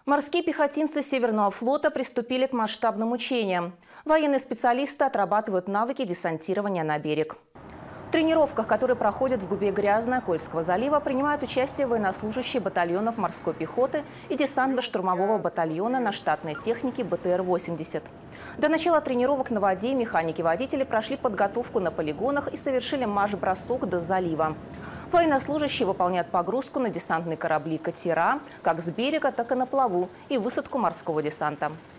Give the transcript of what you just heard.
Морские пехотинцы Северного флота приступили к масштабным учениям. Военные специалисты отрабатывают навыки десантирования на берег. В тренировках, которые проходят в губе Грязное Кольского залива, принимают участие военнослужащие батальонов морской пехоты и десантно-штурмового батальона на штатной технике БТР-80. До начала тренировок на воде механики-водители прошли подготовку на полигонах и совершили марш-бросок до залива. Военнослужащие выполняют погрузку на десантные корабли «Катера» как с берега, так и на плаву и высадку морского десанта.